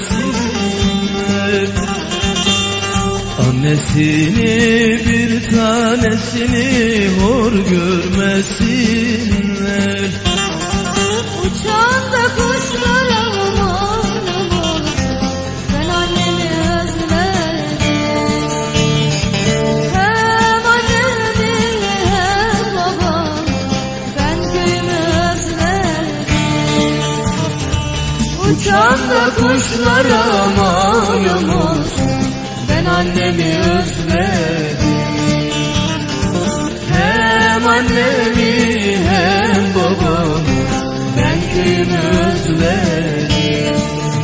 görmesinler. Annesini bir tanesini hor görmesinler. Uçan da kuşlar aman aman, ben annemi özledim. Hem annemi hem babam, ben köyümü özledim. Uçan da kuşlar aman aman, ben annemi özledim. Hem annemi hem babamı, ben köyümü özledim.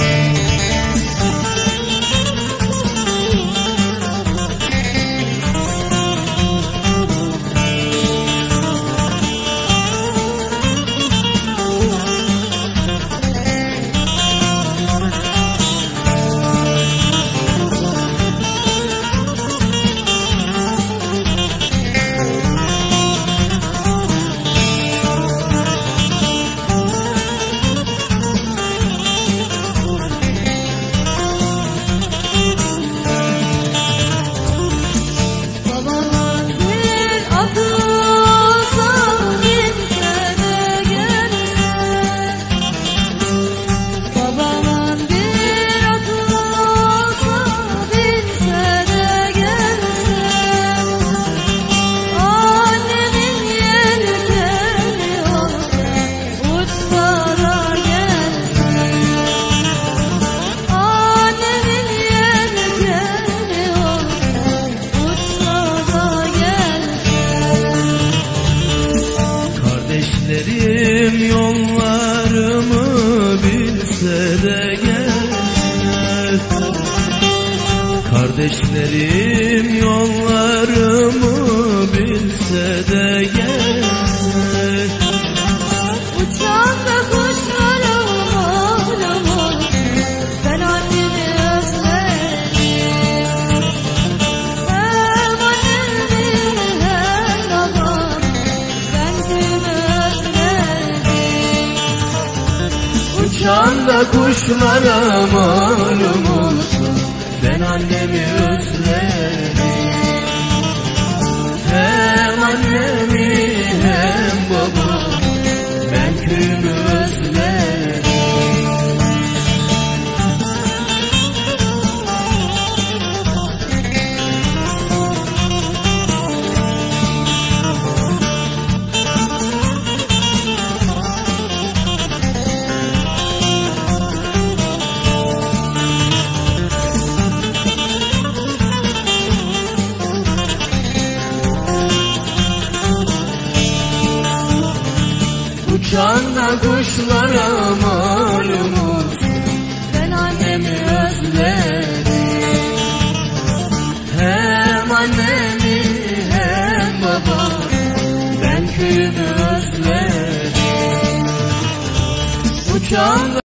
Kardeşlerim yollarımı bilse de gelsinler. Kardeşlerim yollarımı bilse de gelsinler. Uçan da kuşlar aman aman, ben annemi özledim. Hem annemi hem babam, ben köyümü özledim. Uçan da kuşlar aman aman, ben annemi özledim. Hem annemi hem babamı, ben köyümü özledim. Uçan da kuşlar aman aman, ben annemi özledim. hem annemi hem babamı, ben köyümü özledim. Uçan